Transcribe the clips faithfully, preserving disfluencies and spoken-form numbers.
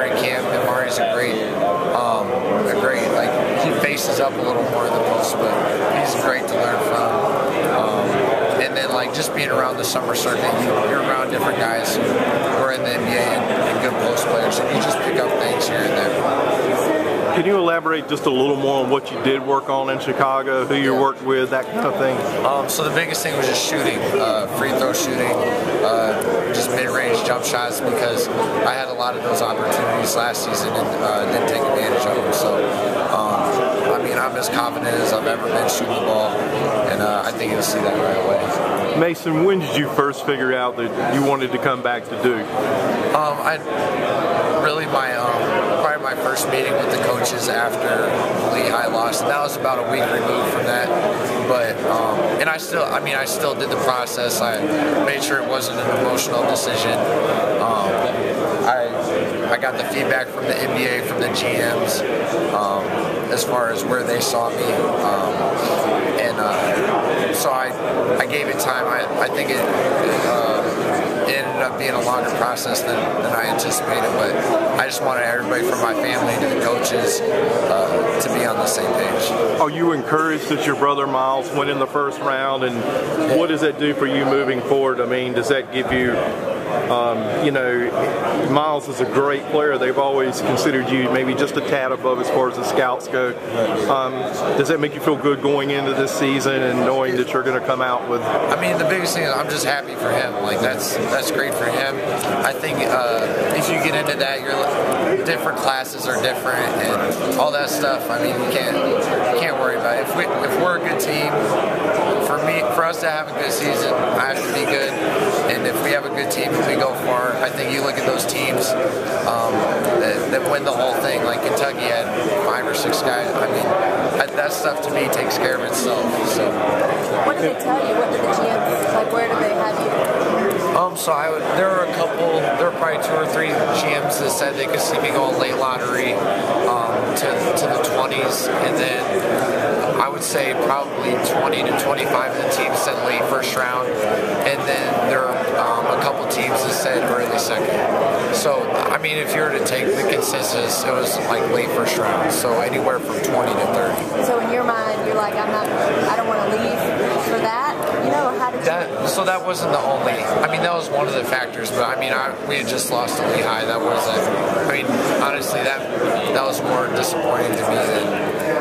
great camp, and Mari's a great, um, a great like he faces up a little more in the post, but he's great to learn from. Um, and then like just being around the summer circuit, you, you're around different guys who are in the N B A and, and good post players, and you just pick up things here and there. Can you elaborate just a little more on what you did work on in Chicago, who you yeah. worked with, that kind of thing? Um, so the biggest thing was just shooting, uh, free throw shooting, uh, just mid-range jump shots, because I had a lot of those opportunities last season and uh, didn't take advantage of them. So, um, I mean, I'm as confident as I've ever been shooting the ball, and uh, I think you'll see that right away. Mason, when did you first figure out that you wanted to come back to Duke? Um, I really my um, probably my first meeting with the coaches after Lehigh lost. And that was about a week removed from that, but um, and I still, I mean, I still did the process. I made sure it wasn't an emotional decision. Um, I I got the feedback from the N B A, from the G Ms, um, as far as where they saw me, um, and uh, so I I gave it time. I I think it. Uh, It ended up being a longer process than, than I anticipated, but I just wanted everybody from my family to the coaches uh, to be on the same page. Are you encouraged that your brother Miles went in the first round, and what does that do for you moving forward? I mean, does that give you, um, you know, Miles is a great player. They've always considered you maybe just a tad above as far as the scouts go. Um, does that make you feel good going into this season and knowing that you're going to come out with? I mean, the biggest thing is I'm just happy for him. Like that's that's great for him. I think uh, if you get into that, your different classes are different and all that stuff. I mean, you can't you can't worry about it. If we if we're a good team, for me, for us to have a good season, I have to be good. And if we have a good team and we go far, I think you look at those teams um, that, that win the whole thing. Like Kentucky had five or six guys. I mean, that, that stuff to me takes care of itself. So. What did they tell you? What did the G Ms, like where did they have you? Um, so I would, there were a couple, there were probably two or three G Ms that said they could see me going late lottery um, to, to the twenties, and then I would say probably twenty to twenty-five of the teams said late first round, and then there were um, a couple teams that said early second. So, I mean, if you were to take the consensus, it was like late first round, so anywhere from twenty to thirty. So in your mind, you're like, I'm not, I don't want to leave for that, you know, how did that, you? So that wasn't the only, I mean, that was one of the factors, but I mean, I, we had just lost to Lehigh. That wasn't, I mean, honestly, that that was more disappointing to me than,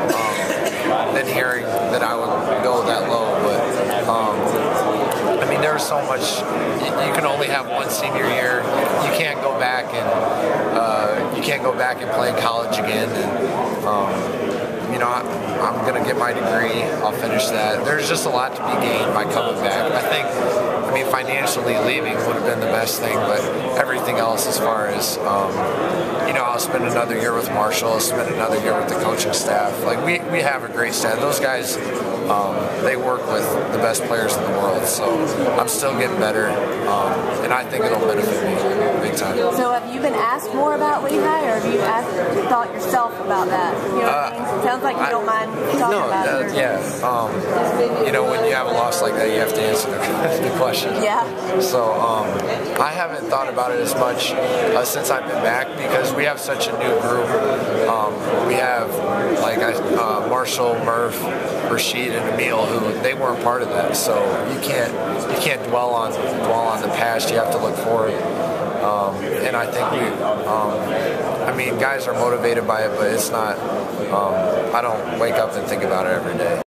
um, than hearing that I would go that low, but, um, I mean, there's so much, you, you can only have one senior year. You can't go back and, uh, you can't go back and play in college again, and, um, you know, I, I'm going to get my degree. I'll finish that. There's just a lot to be gained by coming back. I think, I mean, financially leaving would have been the best thing, but everything else as far as, um, you know, I'll spend another year with Marshall, I'll spend another year with the coaching staff. Like, we, we have a great staff. Those guys, um, they work with the best players in the world, so I'm still getting better, um, and I think it'll benefit me big time. So have you been asked more about Lehigh, or have you asked, thought yourself about that? You know what Uh, I mean? Sounds like you I, don't mind talking no, about uh, it. Or, yeah. Um, you know, when you have a loss like that, you have to answer the, the question. Yeah. So um, I haven't thought about it as much uh, since I've been back, because we have such a new group. Um, we have like uh, Marshall, Murph, Rashid, and Emil, who they weren't part of that. So you can't you can't dwell on dwell on the past. You have to look forward. Um, and I think we, um, I mean, guys are motivated by it, but it's not. Um, I don't wake up and think about it every day.